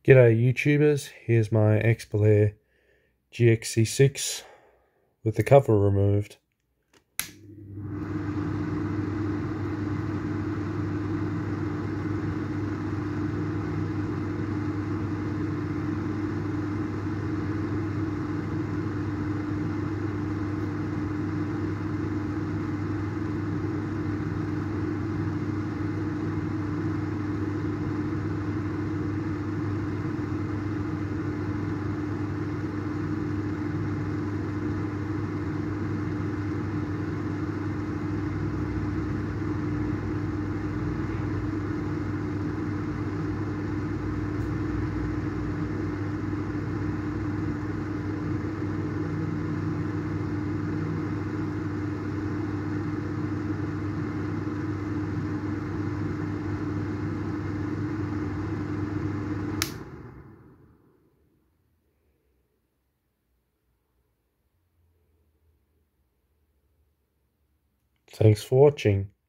G'day YouTubers, here's my Xpelair GXC6 with the cover removed. Thanks for watching.